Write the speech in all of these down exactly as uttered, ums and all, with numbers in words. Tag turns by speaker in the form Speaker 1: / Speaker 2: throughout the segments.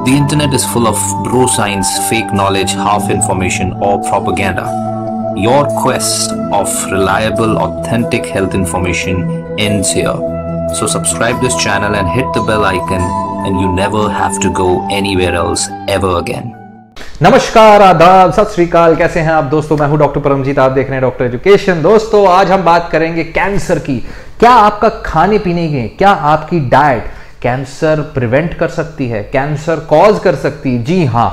Speaker 1: The internet is full of bro science, fake knowledge, half information, or propaganda. Your quest of reliable, authentic health information ends here. So subscribe this channel and hit the bell icon, and you never have to go anywhere else ever again.
Speaker 2: नमस्कार, आदाब, सत श्री अकाल। कैसे हैं आप दोस्तों? मैं हूं डॉक्टर परमजीत, आप देख रहे हैं डॉक्टर एजुकेशन। दोस्तों आज हम बात करेंगे कैंसर की। क्या आपका खाने पीने के, क्या आपकी डाइट कैंसर प्रिवेंट कर सकती है, कैंसर कॉज कर सकती है? जी हां।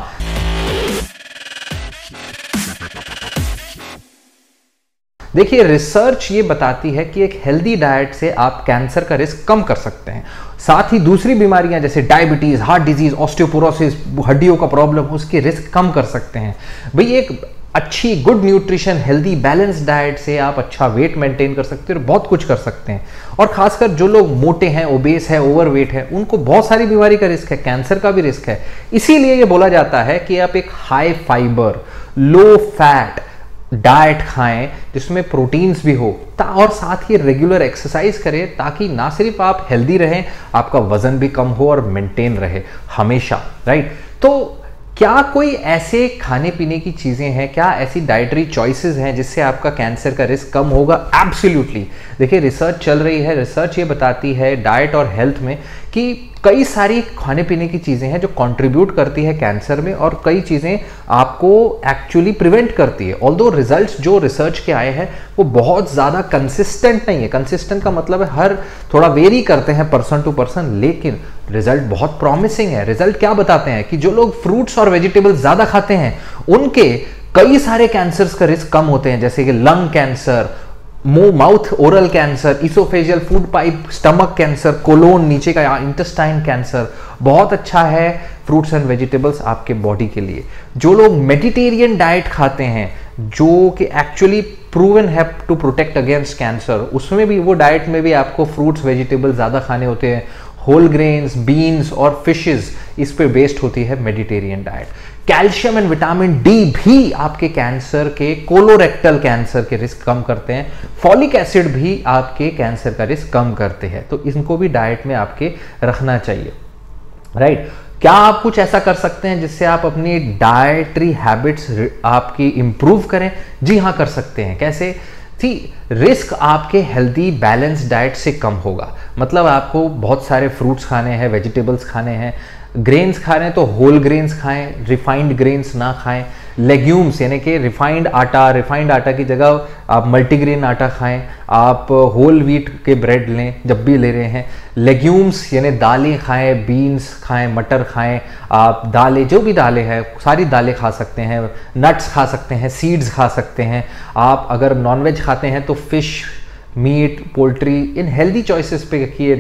Speaker 2: देखिए, रिसर्च ये बताती है कि एक हेल्दी डाइट से आप कैंसर का रिस्क कम कर सकते हैं। साथ ही दूसरी बीमारियां जैसे डायबिटीज, हार्ट डिजीज, ऑस्टियोपोरोसिस, हड्डियों का प्रॉब्लम, उसके रिस्क कम कर सकते हैं। भाई एक अच्छी good nutrition, healthy balance diet से आप अच्छा वेट मेंटेन कर सकते हैं और बहुत कुछ कर सकते हैं। और खासकर जो लोग मोटे हैं, ओबेस है, ओवरवेट है, उनको बहुत सारी बीमारी का रिस्क है, कैंसर का भी रिस्क है। इसीलिए ये बोला जाता है कि आप एक high fibre, low fat diet खाएं जिसमें प्रोटीन्स भी हो, और साथ ही रेगुलर एक्सरसाइज करें ताकि ना सिर्फ आप हेल्दी रहें, आपका वजन भी कम हो और मेंटेन रहे हमेशा, राइट? तो क्या कोई ऐसे खाने पीने की चीज़ें हैं, क्या ऐसी डाइटरी चॉइसेस हैं जिससे आपका कैंसर का रिस्क कम होगा? एब्सोल्युटली। देखिए, रिसर्च चल रही है, रिसर्च ये बताती है डाइट और हेल्थ में कि कई सारी खाने पीने की चीज़ें हैं जो कंट्रीब्यूट करती है कैंसर में, और कई चीज़ें आपको एक्चुअली प्रिवेंट करती है। ऑल्दो रिजल्ट्स जो रिसर्च के आए हैं वो बहुत ज़्यादा कंसिस्टेंट नहीं है। कंसिस्टेंट का मतलब है हर थोड़ा वेरी करते हैं पर्सन टू पर्सन, लेकिन रिजल्ट बहुत प्रॉमिसिंग है। रिजल्ट क्या बताते हैं कि जो लोग फ्रूट्स और वेजिटेबल्स ज़्यादा खाते हैं उनके कई सारे कैंसर्स का रिस्क कम होते हैं, जैसे कि लंग कैंसर, मुंह mouth oral cancer, oesophageal food pipe stomach cancer, colon नीचे का इंटेस्टाइन कैंसर। बहुत अच्छा है फ्रूट्स एंड वेजिटेबल्स आपके बॉडी के लिए। जो लोग मेडिटेरियन डाइट खाते हैं जो कि एक्चुअली प्रूवन है टू प्रोटेक्ट अगेंस्ट कैंसर, उसमें भी, वो डाइट में भी आपको फ्रूट्स वेजिटेबल्स ज़्यादा खाने होते हैं। होल ग्रेन्स, बीन्स और फिशेस, इस पे बेस्ड होती है Mediterranean diet. Calcium and vitamin D भी आपके कैंसर के, कोलोरेक्टल कैंसर के रिस्क कम करते हैं। फॉलिक एसिड भी आपके कैंसर का रिस्क कम करते हैं, तो इनको भी डाइट में आपके रखना चाहिए, राइट? क्या आप कुछ ऐसा कर सकते हैं जिससे आप अपनी डाइटरी हैबिट्स आपकी इंप्रूव करें? जी हाँ, कर सकते हैं। कैसे? थी रिस्क आपके हेल्दी बैलेंस डाइट से कम होगा। मतलब आपको बहुत सारे फ्रूट्स खाने हैं, वेजिटेबल्स खाने हैं, ग्रेन्स खा रहे हैं तो होल ग्रेन्स खाएं, रिफाइंड ग्रेन्स ना खाएं। लेग्यूम्स यानी कि रिफाइंड आटा, रिफाइंड आटा की जगह आप मल्टीग्रेन आटा खाएं। आप होल व्हीट के ब्रेड लें जब भी ले रहे हैं। लेग्यूम्स यानी दालें खाएं, बीन्स खाएं, मटर खाएं। आप दालें, जो भी दालें हैं, सारी दालें खा सकते हैं। नट्स खा सकते हैं, सीड्स खा सकते हैं। आप अगर नॉनवेज खाते हैं तो फिश, मीट, पोल्ट्री, इन हेल्दी चॉइसेस पे रखिए।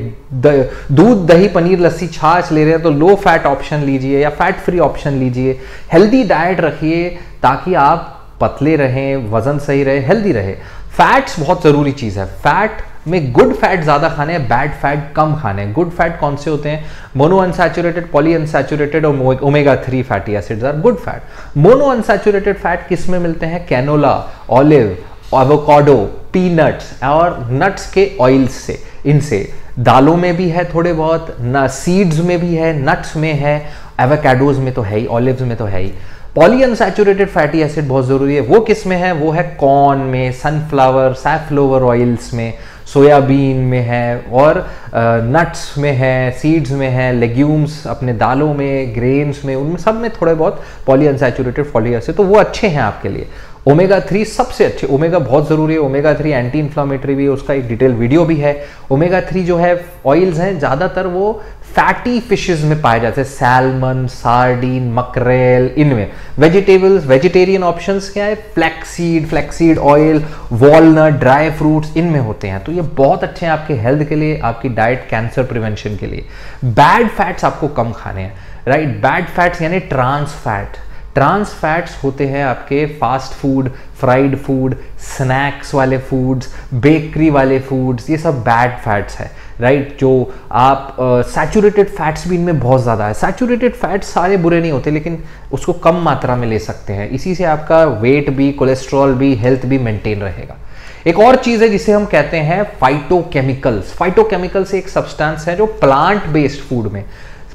Speaker 2: दूध, दही, पनीर, लस्सी, छाछ ले रहे हैं तो लो फैट ऑप्शन लीजिए या फैट फ्री ऑप्शन लीजिए। हेल्दी डाइट रखिए ताकि आप पतले रहें, वजन सही रहे, हेल्दी रहे। फैट्स बहुत ज़रूरी चीज़ है। फैट में गुड फैट ज़्यादा खाने हैं, बैड फैट कम खाने हैं। गुड फैट कौन से होते हैं? मोनो अनसैचुरेटेड, पॉली अनसैचुरेटेड और omega three fatty acids are good fat. Mono unsaturated fat किस में मिलते हैं? कैनोला, ऑलिव, एवोकाडो, पीनट्स और नट्स के ऑयल्स से। इनसे दालों में भी है थोड़े बहुत, न सीड्स में भी है, नट्स में है, एवोकाडोज में तो है ही, ऑलिव्स में तो है ही। पॉली अनसैचुरेटेड फैटी एसिड बहुत जरूरी है। वो किस में है? वो है कॉर्न में, सनफ्लावर, सैफलोवर ऑयल्स में, सोयाबीन में है, और नट्स में है, सीड्स में है, लेग्यूम्स अपने दालों में, ग्रेन्स में, उनमें सब में थोड़े बहुत पॉली अनसैचुरेटेड फैटी एसिड, तो वो अच्छे हैं आपके लिए। ओमेगा थ्री सबसे अच्छे, ओमेगा बहुत ज़रूरी है। ओमेगा थ्री एंटी इन्फ्लामेटरी भी है, उसका एक डिटेल वीडियो भी है। ओमेगा थ्री जो है ऑयल्स हैं ज़्यादातर वो फैटी फिशेस में पाए जाते हैं, सैल्मन, सार्डीन, मकरेल, इनमें। वेजिटेबल्स, वेजिटेरियन ऑप्शंस क्या है? Flaxseed, flaxseed oil, walnut, dry fruits, इनमें होते हैं। तो ये बहुत अच्छे हैं आपके हेल्थ के लिए, आपकी डाइट कैंसर प्रिवेंशन के लिए। बैड फैट्स आपको कम खाने हैं, राइट? बैड फैट्स यानी ट्रांस फैट। ट्रांस फैट्स होते हैं आपके fast food, fried food, snacks वाले फूड्स, बेकरी वाले फूड्स, ये सब बैड फैट्स है, राइट? जो आप सैचुरेटेड फैट्स भी इनमें बहुत ज़्यादा है। सैचुरेटेड फैट्स सारे बुरे नहीं होते, लेकिन उसको कम मात्रा में ले सकते हैं। इसी से आपका वेट भी, कोलेस्ट्रॉल भी, हेल्थ भी मेंटेन रहेगा। एक और चीज है जिसे हम कहते हैं फाइटोकेमिकल्स। फाइटोकेमिकल्स एक सब्सटेंस है जो प्लांट बेस्ड फूड में,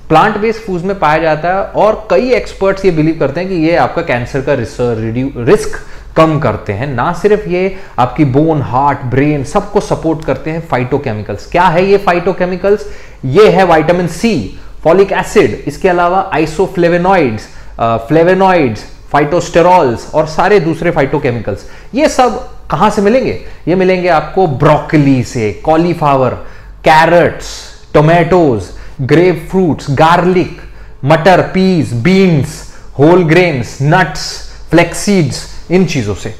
Speaker 2: प्लांट बेस्ड फूड्स में पाया जाता है, और कई एक्सपर्ट्स ये बिलीव करते हैं कि ये आपका कैंसर का रिस्क कम करते हैं। ना सिर्फ ये आपकी बोन, हार्ट, ब्रेन सबको सपोर्ट करते हैं फाइटोकेमिकल्स। क्या है ये फाइटोकेमिकल्स? ये है विटामिन सी, फॉलिक एसिड, इसके अलावा आइसोफ्लेवेनॉइड्स, फ्लेवेनॉइड्स, फाइटोस्टेरॉल्स और सारे दूसरे फाइटोकेमिकल्स। ये सब कहां से मिलेंगे? ये मिलेंगे आपको ब्रोकली से, cauliflower, carrots, tomatoes, grape fruits, garlic, मटर, peas, beans, whole grains, nuts, flaxseeds, इन चीजों से।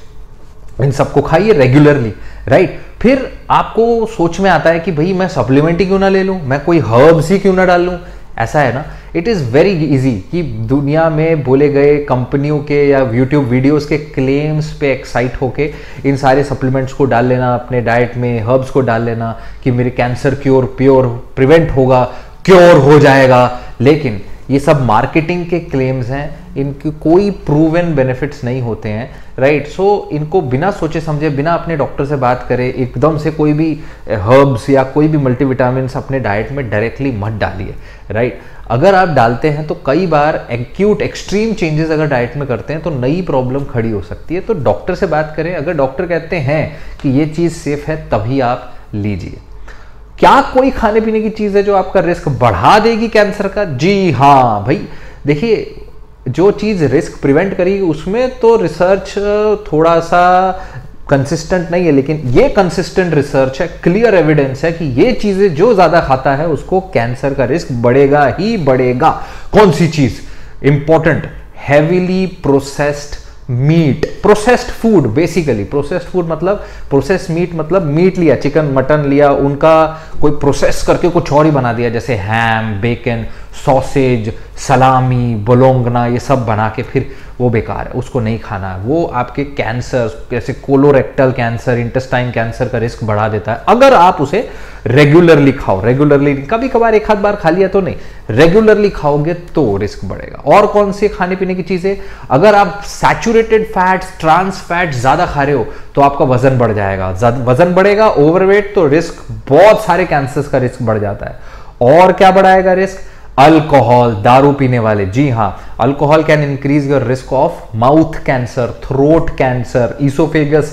Speaker 2: इन सबको खाइए रेगुलरली, राइट। फिर आपको सोच में आता है कि भाई मैं सप्लीमेंट ही क्यों ना ले लूं, मैं कोई हर्ब्स ही क्यों ना डाल लूं। ऐसा है ना, इट इज वेरी इजी कि दुनिया में बोले गए कंपनियों के या यूट्यूब वीडियोस के क्लेम्स पे एक्साइट होके इन सारे सप्लीमेंट्स को डाल लेना अपने डाइट में, हर्ब्स को डाल लेना कि मेरे कैंसर क्योर प्योर प्रिवेंट होगा, क्योर हो जाएगा। लेकिन ये सब मार्केटिंग के क्लेम्स हैं, इनके कोई प्रूवन बेनिफिट्स नहीं होते हैं, राइट। सो इनको बिना सोचे समझे, बिना अपने डॉक्टर से बात करे एकदम से कोई भी हर्ब्स या कोई भी मल्टीविटामिन्स अपने डाइट में डायरेक्टली मत डालिए, राइट। अगर आप डालते हैं तो कई बार एक्यूट एक्सट्रीम चेंजेस अगर डाइट में करते हैं तो नई प्रॉब्लम खड़ी हो सकती है। तो डॉक्टर से बात करें, अगर डॉक्टर कहते हैं कि ये चीज़ सेफ है तभी आप लीजिए। क्या कोई खाने पीने की चीज़ है जो आपका रिस्क बढ़ा देगी कैंसर का? जी हाँ भाई, देखिए जो चीज़ रिस्क प्रिवेंट करेगी उसमें तो रिसर्च थोड़ा सा कंसिस्टेंट नहीं है, लेकिन ये कंसिस्टेंट रिसर्च है, क्लियर एविडेंस है कि ये चीजें जो ज्यादा खाता है उसको कैंसर का रिस्क बढ़ेगा ही बढ़ेगा। कौन सी चीज important? Heavily processed meat, processed food. Basically processed food मतलब प्रोसेस्ड मीट मतलब मीट लिया, चिकन मटन लिया, उनका कोई प्रोसेस करके कुछ और ही बना दिया, जैसे हैम, बेकन, सॉसेज, सलामी, बोलोंगना, ये सब बना के फिर वो बेकार है, उसको नहीं खाना है। वो आपके कैंसर जैसे कोलोरेक्टल कैंसर, इंटेस्टाइन कैंसर का रिस्क बढ़ा देता है अगर आप उसे रेगुलरली खाओ। रेगुलरली, कभी कभार एक आध बार खा लिया तो नहीं, रेगुलरली खाओगे तो रिस्क बढ़ेगा। और कौन सी खाने पीने की चीजें? अगर आप सैचुरेटेड फैट्स, ट्रांस फैट्स ज्यादा खा रहे हो तो आपका वजन बढ़ जाएगा। वजन बढ़ेगा, ओवरवेट, तो रिस्क, बहुत सारे कैंसर का रिस्क बढ़ जाता है। और क्या बढ़ाएगा रिस्क? अल्कोहल, दारू पीने वाले। जी हाँ, alcohol can increase your risk of mouth cancer, throat cancer, oesophagus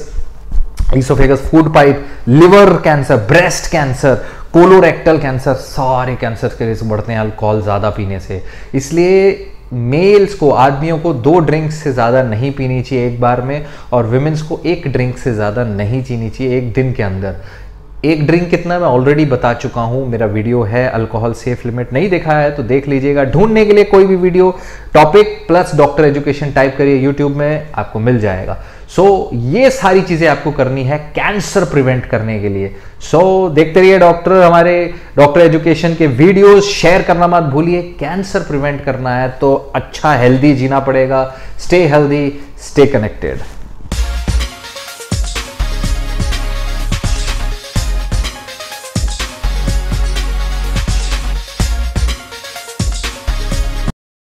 Speaker 2: oesophagus food pipe, liver cancer, breast cancer, colorectal cancer, सारे कैंसर के रिस्क बढ़ते हैं अल्कोहल ज्यादा पीने से। इसलिए मेल्स को, आदमियों को दो ड्रिंक्स से ज्यादा नहीं पीनी चाहिए एक बार में, और विमेन्स को एक ड्रिंक से ज्यादा नहीं पीनी चाहिए एक दिन के अंदर। एक ड्रिंक कितना मैं ऑलरेडी बता चुका हूं, मेरा वीडियो है अल्कोहल सेफ लिमिट, नहीं देखा है तो देख लीजिएगा। ढूंढने के लिए कोई भी video topic plus doctor education type करिए यूट्यूब में, आपको मिल जाएगा। सो so, ये सारी चीजें आपको करनी है कैंसर प्रिवेंट करने के लिए। सो so, देखते रहिए डॉक्टर हमारे डॉक्टर एजुकेशन के वीडियोस, शेयर करना मत भूलिए। कैंसर प्रिवेंट करना है तो अच्छा हेल्दी जीना पड़ेगा। Stay healthy, stay connected.